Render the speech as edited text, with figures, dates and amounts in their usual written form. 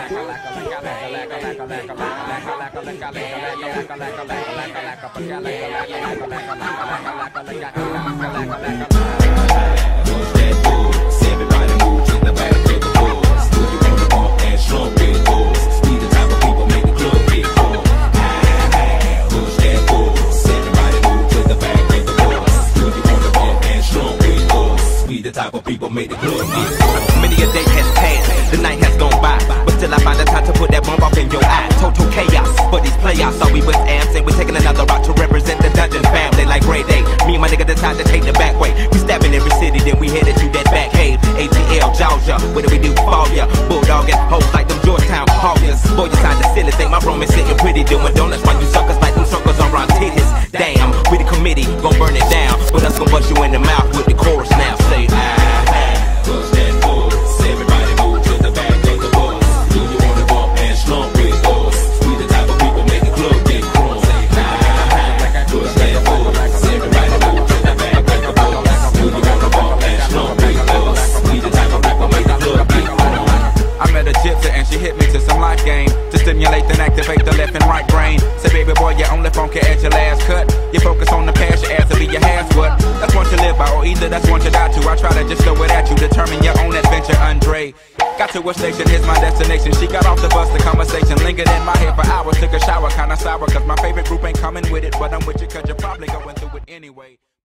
Everybody move to the back of the bus. Do you wanna bump and slump with us? We the type of people make the club get full. Push that bus. Everybody move to the back of the bus. Do you wanna bump and slump with us? We the type of people make the club get full. Many a day has passed, the night has gone by, but still I find the time to put that bomb off in your eye. Total chaos, but these playoffs thought we was absent. We're taking another route to represent the dungeon family like Grey Day. Me and my nigga decide to take the back way. We stabbing every city, then we headed to that back cave. ATL, Georgia, what do we do for ya? Bulldogging hoes like them Georgetown Hawkins. Boy, you sound silly, think my room is sitting pretty, doing donuts while you suckers like them circles on round titties. Damn, we the committee, gon' burn it down, but us gon' bust you in the mouth with the chorus now. Say, push that bus. Everybody move to the back of the bus. Do you wanna bump and slump with us? We the type of people make the club get crunk. Push that bus. Everybody move to the back of the bus. Do you wanna bump and slump with us? We the type of people make the club get crunk. I met a gypsy and she hit me to some life game to stimulate and activate the left and right brain. Say, baby boy, you only funky at your last cut. You focus on the past, your ass will be your half what. That's one to live by, or either that's one to die to. I try to just throw it at you, determine your own adventure, Andre. Got to a station, here's my destination. She got off the bus, the conversation lingered in my head for hours. Took a shower, kinda sour, cause my favorite group ain't coming with it. But I'm with you cause you're probably going through it anyway.